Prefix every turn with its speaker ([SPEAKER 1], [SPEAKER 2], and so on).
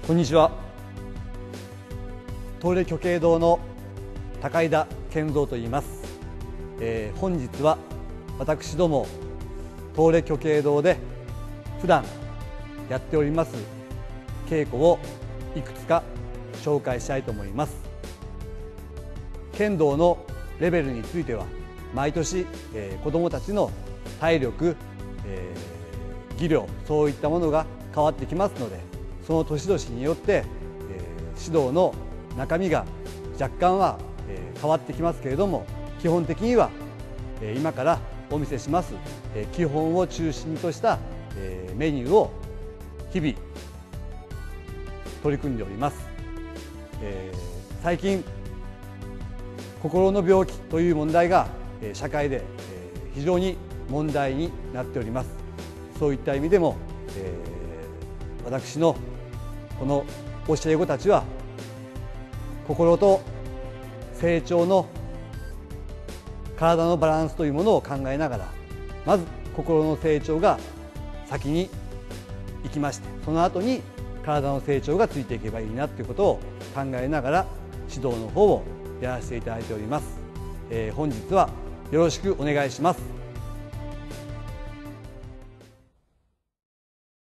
[SPEAKER 1] こんにちは。東レ虚慶堂の高井田健三と言います。本日は私ども東レ虚慶堂で普段やっております稽古をいくつか紹介したいと思います。剣道のレベルについては毎年、子どもたちの体力、技量そういったものが変わってきますので、その年々によって、指導の中身が若干は、変わってきますけれども、基本的には、今からお見せします、基本を中心とした、メニューを日々取り組んでおります。最近心の病気という問題が社会で非常に問題になっております。そういった意味でも私のこの教え子たちは心と成長の体のバランスというものを考えながら、まず心の成長が先に行きまして、その後に体の成長がついていけばいいなということを考えながら指導の方をやらせていただいております。本日はよろしくお願いします。